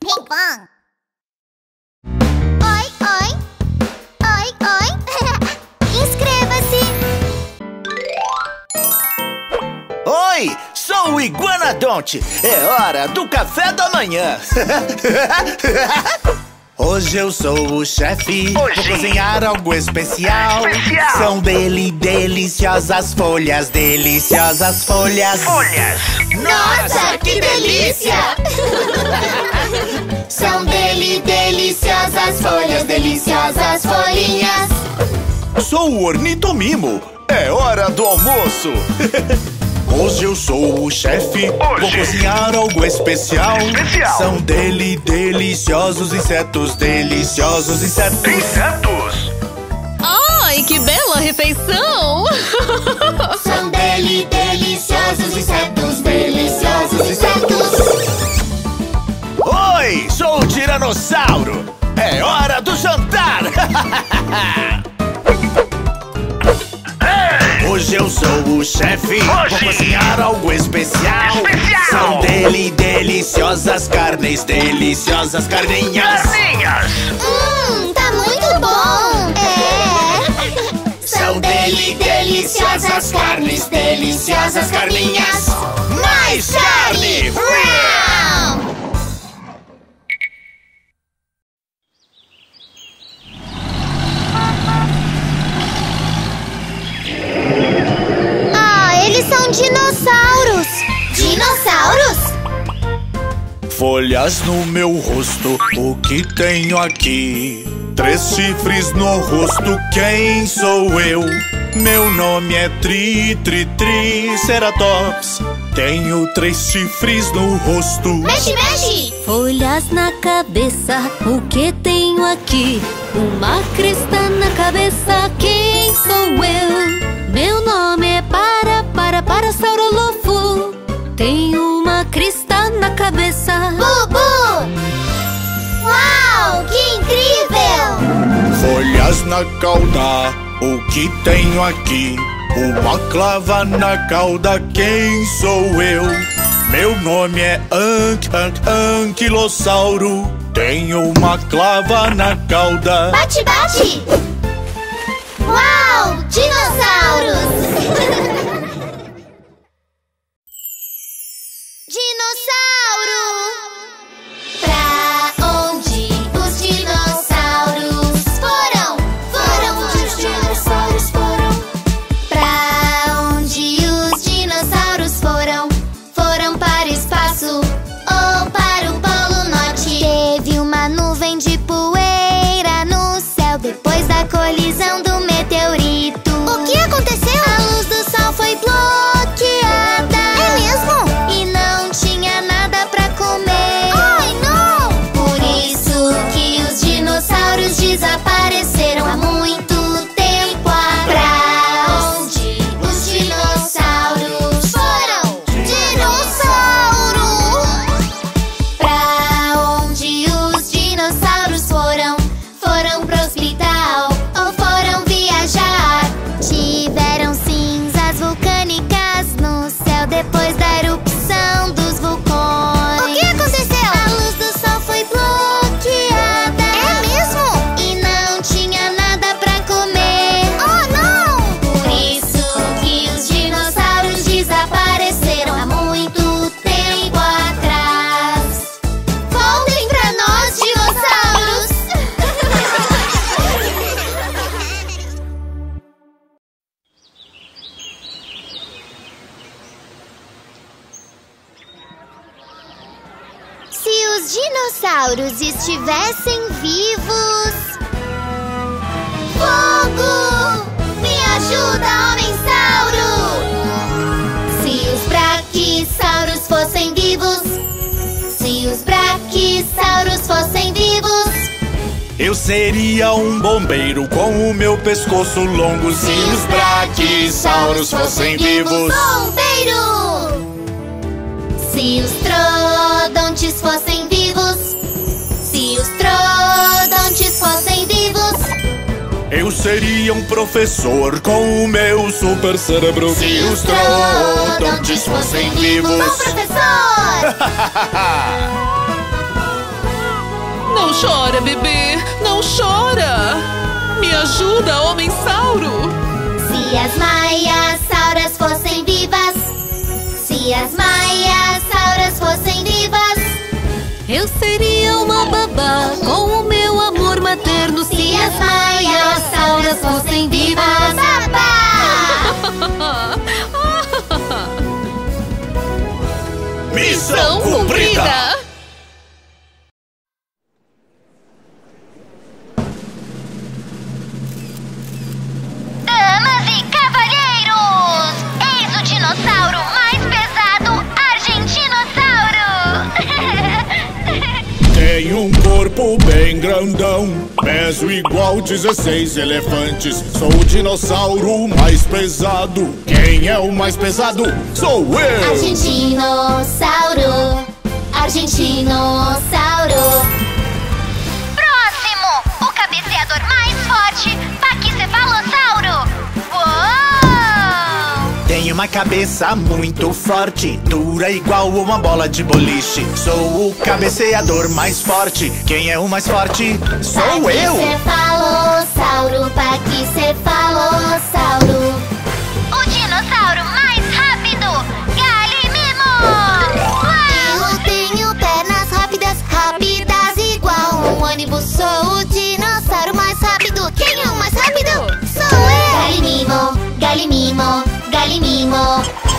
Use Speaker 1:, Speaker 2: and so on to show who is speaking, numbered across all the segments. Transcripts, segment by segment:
Speaker 1: Ping-pong. Oi, oi. Oi, oi. Inscreva-se.
Speaker 2: Oi, sou o Iguanodonte. É hora do café da manhã. Hoje eu sou o chefe. Vou cozinhar algo especial. São deliciosas folhas, deliciosas folhas.
Speaker 1: Nossa, que delícia! São deliciosas folhas, deliciosas folhinhas.
Speaker 2: Sou o Ornitomimo. É hora do almoço. Hoje eu sou o chefe. Vou cozinhar algo especial. São deliciosos insetos, deliciosos insetos.
Speaker 3: Ai, que bela refeição!
Speaker 1: São deliciosos insetos, deliciosos insetos.
Speaker 2: Oi, sou o Tiranossauro. É hora do jantar. Hoje eu sou o chefe. Vou cozinhar algo especial. São deliciosas carnes, deliciosas carninhas.
Speaker 1: Tá muito bom! É!
Speaker 2: São deliciosas carnes, deliciosas carninhas. Mais carne!
Speaker 1: Uau! Eles são dinossauros! Dinossauros?
Speaker 2: Folhas no meu rosto, o que tenho aqui? 3 chifres no rosto, quem sou eu? Meu nome é Triceratops. Tenho 3 chifres no rosto.
Speaker 1: Mexe, mexe!
Speaker 3: Folhas na cabeça, o que tenho aqui? Uma crista na cabeça, quem sou eu? Meu nome é Parasaurolophus. Tenho uma crista na cabeça.
Speaker 1: Bubu! Uau, que incrível!
Speaker 2: Folhas na cauda, o que tenho aqui? Uma clava na cauda, quem sou eu? Meu nome é Anquilossauro. Tenho uma clava na cauda.
Speaker 1: Bate, bate! Uau, dinossauros! Dinossauro! Pra onde os dinossauros foram? Foram onde os dinossauros foram. Pra onde os dinossauros foram? Foram para o espaço ou para o Polo Norte? Teve uma nuvem de poeira no céu depois da colisão do meteorito. O que aconteceu? A luz do sol foi bloqueada. É mesmo? E não tinha nada pra comer. Ai, não! Por isso que os dinossauros desapareceram há muito tempo atrás. Pra onde os dinossauros foram? Dinossauro! Pra onde os dinossauros foram? Foram pro hospital ou foram viajar? Tiveram cinzas vulcânicas no céu depois da erupção dos vulcões. O que aconteceu? A luz do sol foi bloqueada. É mesmo? E não tinha nada pra comer. Oh, não! Por isso que os dinossauros desapareceram há muito tempo atrás. Voltem pra nós, dinossauros! Se os dinossauros estivessem vivos... Fogo! Me ajuda, Homem-sauro! Se os braquissauros fossem vivos... Se os braquissauros fossem vivos...
Speaker 2: Eu seria um bombeiro com o meu pescoço longo. Se os braquissauros fossem vivos.
Speaker 1: Bombeiro! Se os troodontes fossem vivos... Se os troodontes fossem vivos...
Speaker 2: Eu seria um professor com o meu super cérebro. Se os troodontes fossem vivos.
Speaker 1: Bom professor!
Speaker 4: chora, bebê, não chora. Me ajuda, Homem-sauro.
Speaker 1: Se as maiasauras fossem vivas, se as maiasauras fossem vivas,
Speaker 3: eu seria uma babá com o meu amor materno. Se as maiasauras fossem vivas,
Speaker 1: babá!
Speaker 2: Missão cumprida!
Speaker 1: Damas e cavalheiros, eis o dinossauro mais pesado, Argentinossauro!
Speaker 2: Tem um corpo bem grandão, peso igual 16 elefantes. Sou o dinossauro mais pesado. Quem é o mais pesado? Sou eu!
Speaker 1: Argentinossauro, Argentinossauro. Próximo, o cabeceador mais forte, Paquicefalossauro. Uou!
Speaker 5: Tenho uma cabeça muito forte, dura igual uma bola de boliche. Sou o cabeceador mais forte. Quem é o mais forte? Sou eu!
Speaker 1: Paquicefalossauro, Paquicefalossauro. O dinossauro mais rápido, Galimimo. Eu tenho pernas rápidas, rápidas igual um ônibus. Sou o dinossauro mais rápido. Quem é o mais rápido? Sou eu! Galimimo, Galimimo, Galimimo.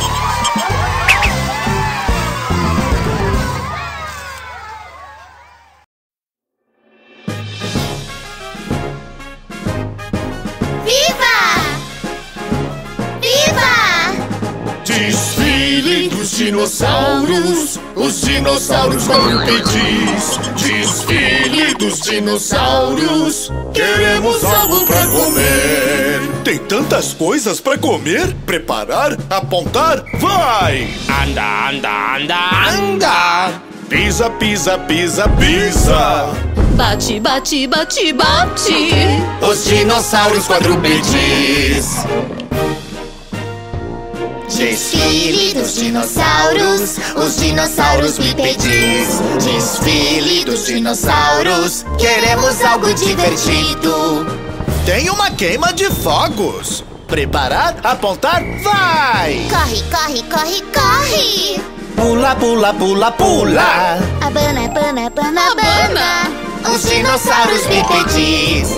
Speaker 1: Viva! Viva!
Speaker 2: Desfile dos dinossauros, os dinossauros vão impedir. Desfile dos dinossauros, queremos algo pra comer. Tem tantas coisas pra comer, preparar, apontar, vai!
Speaker 5: Anda, anda, anda, anda!
Speaker 2: Pisa, pisa, pisa, pisa!
Speaker 3: bate, bate, bate, bate.
Speaker 5: Os dinossauros quadrúpedes. Desfile dos dinossauros, os dinossauros bípedes. Desfile dos dinossauros, queremos algo divertido. Tem uma queima de fogos. Preparar, apontar, vai!
Speaker 1: Corre, corre, corre, corre!
Speaker 5: Pula, pula, pula, pula!
Speaker 1: Abana, abana, abana, abana!
Speaker 5: Os dinossauros bípedes.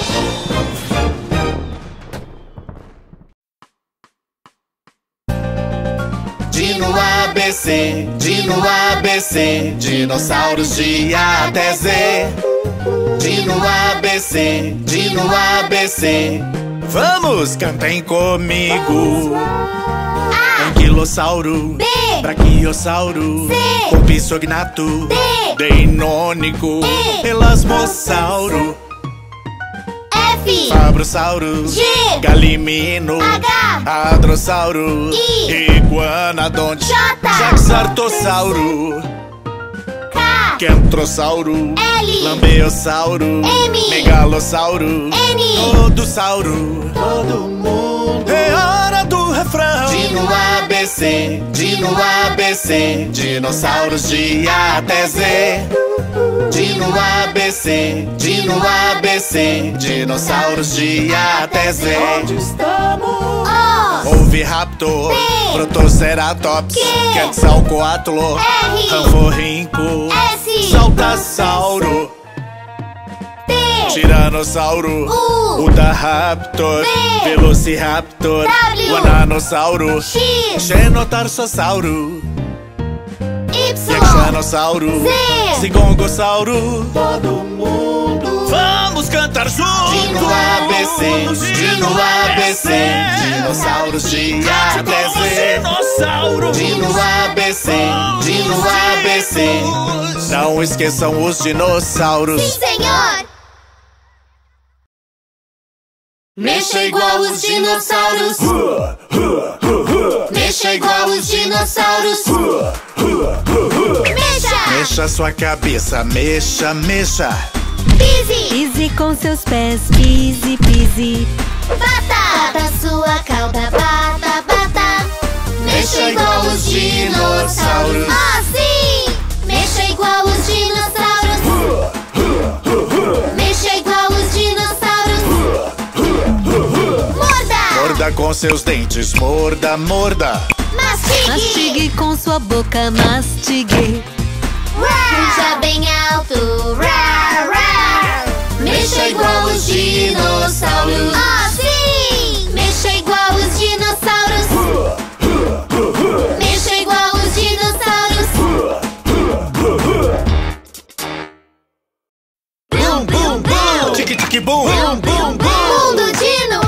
Speaker 5: Dino ABC, Dino ABC, dinossauros de A até Z. Dino ABC, Dino ABC. Vamos, cantem comigo. Anquilossauro,
Speaker 1: B,
Speaker 5: Braquiossauro,
Speaker 1: C,
Speaker 5: Compsognato,
Speaker 1: D,
Speaker 5: Deinônico,
Speaker 1: E,
Speaker 5: Elasmossauro,
Speaker 1: F,
Speaker 5: Fabrossauro,
Speaker 1: G,
Speaker 5: Galimino,
Speaker 1: H,
Speaker 5: Hadrossauro,
Speaker 1: I,
Speaker 5: Iguanodonte,
Speaker 1: J,
Speaker 5: Jaxartossauro,
Speaker 1: K,
Speaker 5: Kentrossauro,
Speaker 1: L,
Speaker 5: Lambeossauro,
Speaker 1: M,
Speaker 5: Megalossauro,
Speaker 1: N,
Speaker 5: Todossauro. Todo mundo. É hora do refrão. Dino ABC, Dino ABC, dinossauros de A até Z. Dino ABC, Dino ABC, dinossauros de A até Z. Onde estamos?
Speaker 1: O,
Speaker 5: Oviraptor,
Speaker 1: P,
Speaker 5: Protoceratops,
Speaker 1: Q,
Speaker 5: Quetzalcoatl,
Speaker 1: R,
Speaker 5: Ranforrinco,
Speaker 1: S,
Speaker 5: Saltasauro,
Speaker 1: T,
Speaker 5: Tiranossauro,
Speaker 1: U,
Speaker 5: Utahraptor,
Speaker 1: V,
Speaker 5: Velociraptor,
Speaker 1: W,
Speaker 5: Guananossauro,
Speaker 1: X,
Speaker 5: Xenotarsossauro,
Speaker 1: Y,
Speaker 5: Yaxanossauro,
Speaker 1: Z,
Speaker 5: Zigongossauro. Todo mundo. Vamos cantar juntos. Dino ABC, Dino ABC, dinossauros de A até Z. Dino ABC, Dino ABC. Não esqueçam os dinossauros.
Speaker 1: sim, senhor!
Speaker 3: Mexa igual os dinossauros. Mexa igual os dinossauros.
Speaker 1: Mexa!
Speaker 5: Mexa sua cabeça, mexa, mexa.
Speaker 1: Pise!
Speaker 3: Pise com seus pés, pise, pise.
Speaker 1: Bata! Bata sua cauda, bata, bata!
Speaker 5: Mexa igual os dinossauros.
Speaker 1: Ah, sim! Mexa igual os dinossauros!
Speaker 5: seus dentes, morda, morda.
Speaker 1: Mastigue!
Speaker 3: Mastigue com sua boca, mastigue.
Speaker 1: Ruja bem alto, rar, rar. Mexa igual os dinossauros. Ah, sim! Mexa igual os dinossauros. Mexa igual os dinossauros.
Speaker 5: Bum, bum, bum. Tique, tique, bum. Bum, bum, bum.
Speaker 1: Mundo Dino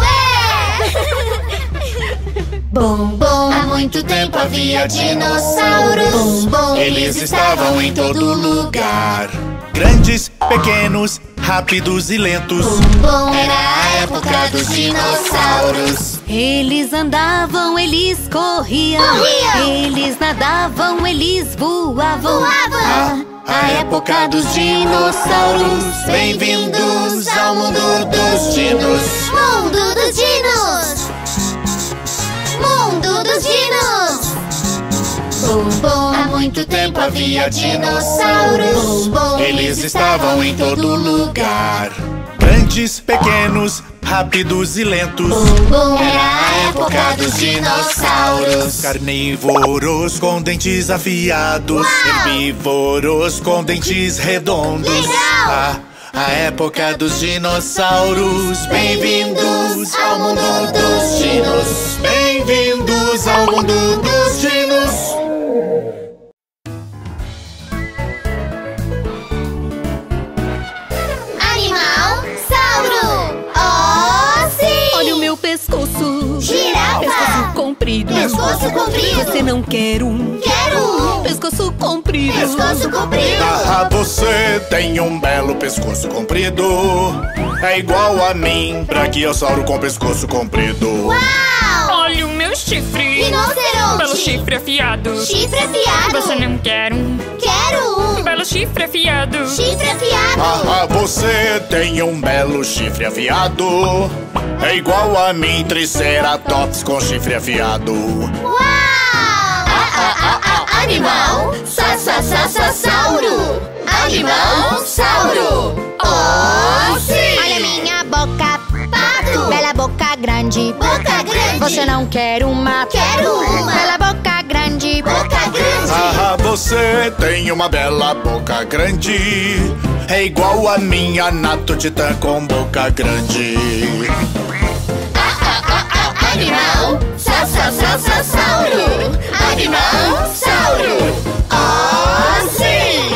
Speaker 1: é! Bom, bom, há muito tempo havia dinossauros. Bom, bom,
Speaker 5: Eles estavam em todo lugar. Grandes, pequenos, rápidos e lentos.
Speaker 1: bom, era a época dos dinossauros.
Speaker 3: Eles andavam, eles corriam.
Speaker 1: Corriam.
Speaker 3: Eles nadavam, eles voavam.
Speaker 1: Voavam.
Speaker 5: A época dos dinossauros. Bem-vindos ao mundo dos dinos.
Speaker 1: Mundo dos dinos! Mundo dos dinos! Bom, bom, há muito tempo havia dinossauros. Bom, bom,
Speaker 5: Eles estavam em todo lugar. Grandes, pequenos, rápidos e lentos.
Speaker 1: bom, era a época dos dinossauros.
Speaker 5: Carnívoros com dentes afiados.
Speaker 1: Uau!
Speaker 5: Herbívoros com dentes redondos.
Speaker 1: Legal!
Speaker 5: A época dos dinossauros. Bem-vindos ao mundo dos dinos. Bem-vindos ao mundo dos dinos.
Speaker 1: Animal, sauro! Oh, sim!
Speaker 3: Olha o meu pescoço.
Speaker 1: Girafa!
Speaker 3: Pescoço comprido.
Speaker 1: Pescoço comprido!
Speaker 3: Você não quer um?
Speaker 1: Quero um!
Speaker 3: Pescoço comprido.
Speaker 1: Pescoço comprido!
Speaker 2: Ah, você tem um belo pescoço comprido. É igual a mim, braquiossauro com pescoço comprido.
Speaker 1: Uau!
Speaker 4: Olha o meu chifre.
Speaker 1: Rinoceronte!
Speaker 4: Belo chifre afiado.
Speaker 1: Chifre afiado!
Speaker 4: Você não quer um?
Speaker 1: Quero um!
Speaker 4: Belo chifre afiado.
Speaker 1: Chifre afiado!
Speaker 2: Ah, você tem um belo chifre afiado. É igual a mim, triceratops com chifre afiado.
Speaker 1: Uau! Animal, sauro! Animal, sauro! Oh, sim!
Speaker 6: Olha minha boca,
Speaker 1: Pato!
Speaker 6: bela boca grande.
Speaker 1: Boca grande!
Speaker 6: Você não quer uma?
Speaker 1: Quero uma!
Speaker 6: Bela boca grande.
Speaker 1: Boca grande!
Speaker 2: Ah, você tem uma bela boca grande. É igual a minha Nato Titã com boca grande.
Speaker 1: Animal, sauro! Animal, sauro! Oh, sim!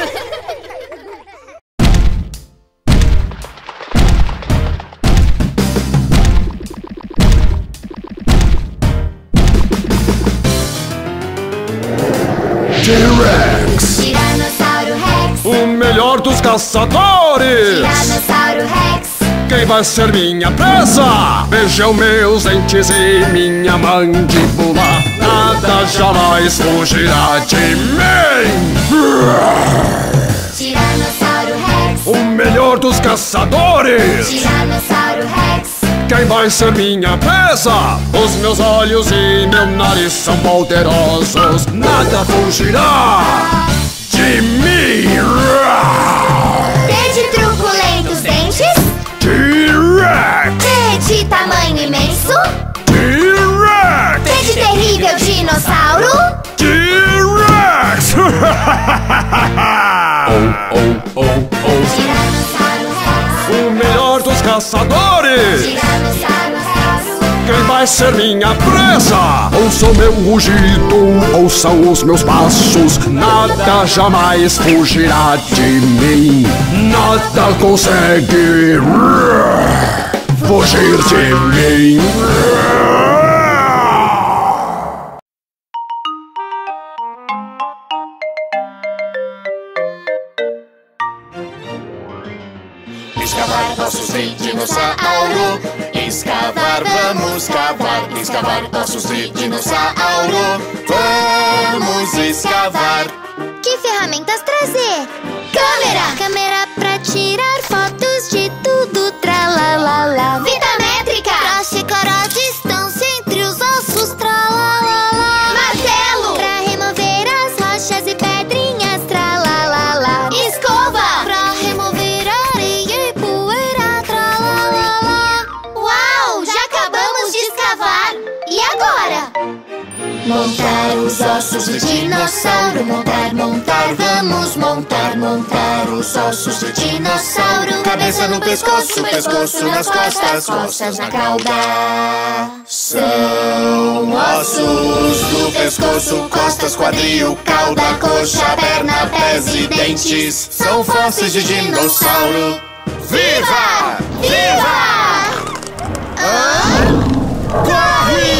Speaker 7: T-Rex,
Speaker 1: Tiranossauro Rex!
Speaker 7: o melhor dos caçadores.
Speaker 1: Tiranossauro Rex!
Speaker 7: Quem vai ser minha presa? Vejam meus dentes e minha mandíbula. Nada jamais fugirá de mim.
Speaker 1: Tiranossauro Rex!
Speaker 7: O melhor dos caçadores.
Speaker 1: Tiranossauro Rex!
Speaker 7: Quem vai ser minha presa? Os meus olhos e meu nariz são poderosos. Nada fugirá de mim.
Speaker 1: T de truculentos dentes!
Speaker 7: T-Rex,
Speaker 1: T de tamanho imenso!
Speaker 7: T-Rex,
Speaker 1: T de terrível dinossauro!
Speaker 7: T-Rex.
Speaker 1: Tiranossauro Rex!
Speaker 7: O melhor dos caçadores.
Speaker 1: Tiranossauro Rex!
Speaker 7: Quem vai ser minha presa? Ouçam meu rugido, ouçam os meus passos. Nada jamais fugirá de mim. Nada consegue fugir de mim.
Speaker 5: Escavar ossos de dinossauro. Escavar, vamos cavar. Escavar ossos de dinossauro. Vamos escavar.
Speaker 6: Que ferramentas trazer?
Speaker 1: Câmera!
Speaker 6: Câmera pra tirar fotos de tudo, tralalala.
Speaker 1: Vitamétrica!
Speaker 6: Pra checar a distância entre os ossos, tralalala.
Speaker 1: Martelo!
Speaker 6: Pra remover as rochas e pedrinhas, tralalala.
Speaker 1: Escova!
Speaker 6: Pra remover areia e poeira, tralalala.
Speaker 1: Uau! Já acabamos de escavar!
Speaker 5: ossos de dinossauro. Montar, montar, vamos montar, montar os ossos de dinossauro. Cabeça no pescoço, pescoço nas costas, costas na cauda. São ossos do pescoço, costas, quadril, cauda, coxa, perna, pés e dentes. São fósseis de dinossauro. Viva! Viva! Corre!